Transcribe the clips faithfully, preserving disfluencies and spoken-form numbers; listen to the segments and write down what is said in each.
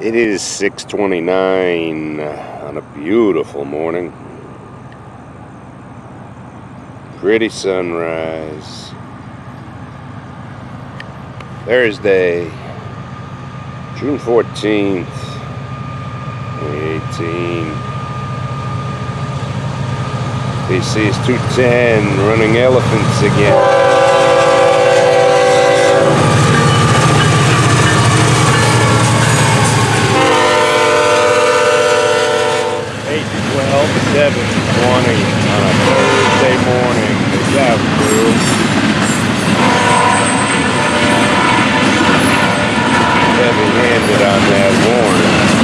It is six twenty-nine on a beautiful morning. Pretty sunrise. Thursday, June fourteenth, twenty eighteen. F E C two ten running elephants again. seven twenty on a Thursday morning. Look out, crew. Heavy-handed on that horn.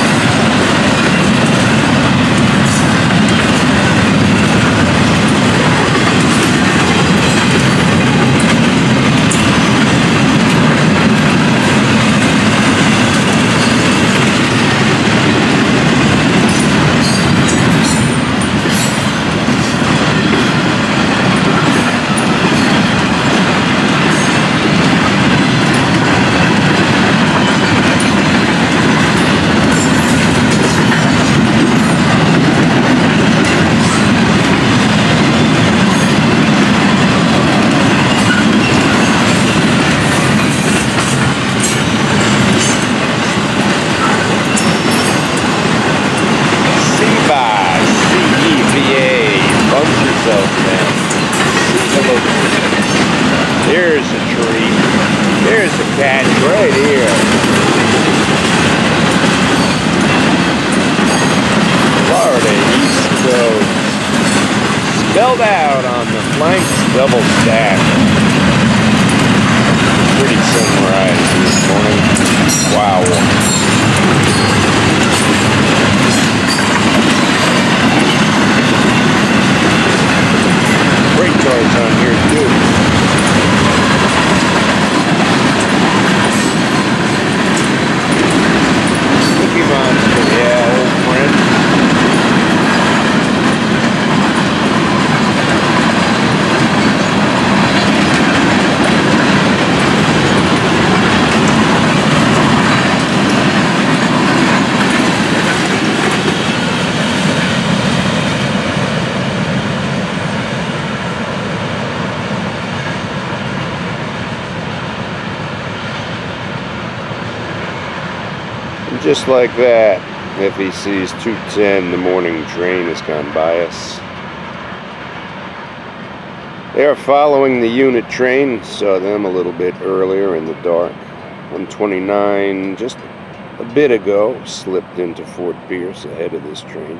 Here's a tree. Here's a catch right here. Florida East Coast. Spelled out on the flanks, double stack. Pretty sunrise this morning. Wow. Freight cars on here too. Yeah, old friend. And just like that, F E C's two ten, the morning train has gone by us. They are following the unit train. Saw them a little bit earlier in the dark. one twenty-nine, just a bit ago, slipped into Fort Pierce ahead of this train.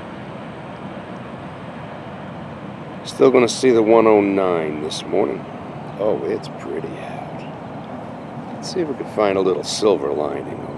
Still going to see the one oh nine this morning. Oh, it's pretty out. Let's see if we can find a little silver lining.